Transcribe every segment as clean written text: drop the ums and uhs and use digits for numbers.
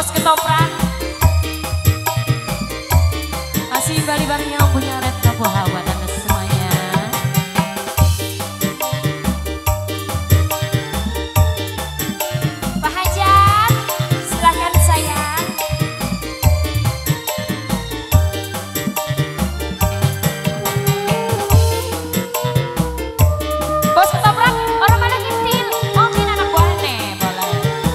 Bos ketoprak. Masih bali-bali yang punya red kapu hawa dan semuanya. Pak Hajat, silakan sayang. Bos ketoprak, orang mana kintil? Mungkin anak buah nih, boleh.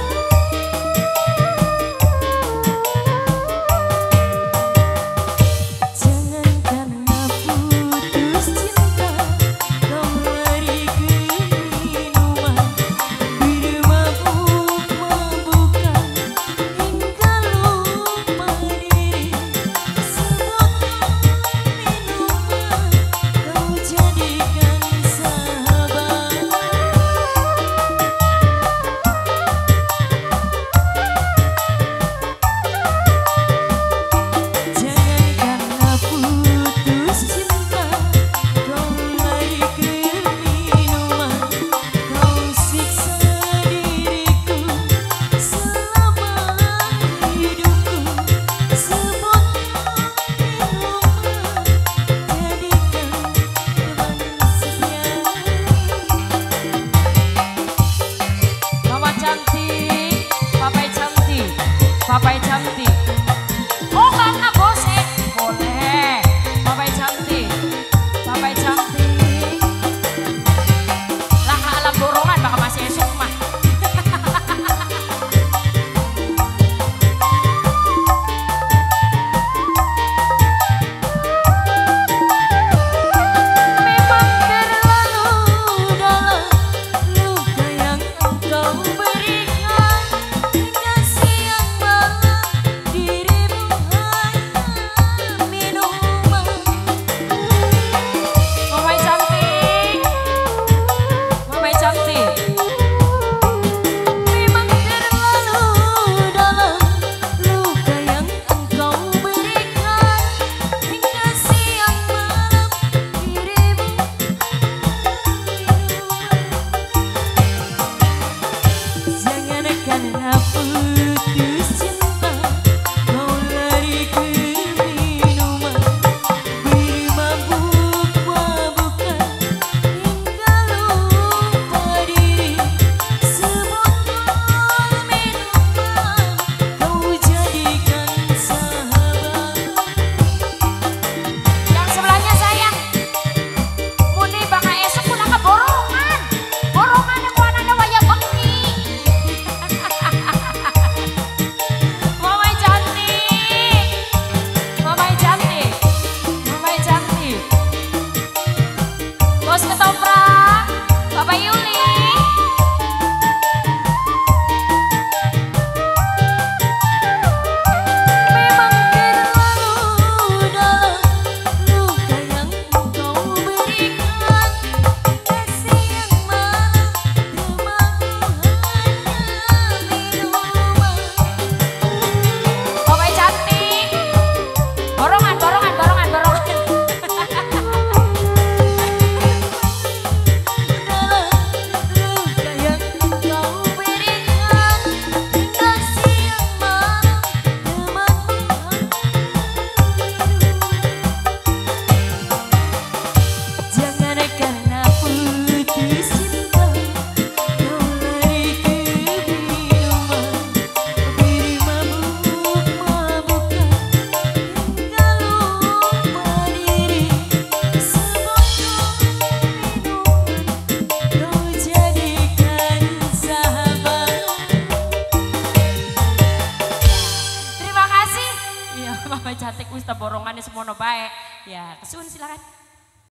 Papai cantik. Oh karena bose. Boleh. Papai cantik. Papai cantik. Lah alam dorongan bakal masih esok mah. Memang terlalu dalam luka yang engkau berikan. Bos ketoprak, Bapak Yuli. Memang terlalu dalam luka yang engkau berikan. Kasih yang malam rumahku hanya minuman. Bapak cantik. Borongan, borongan, borongan, borongan. Mama cantik wis borongannya semono bae. Ya, kesuwun silakan.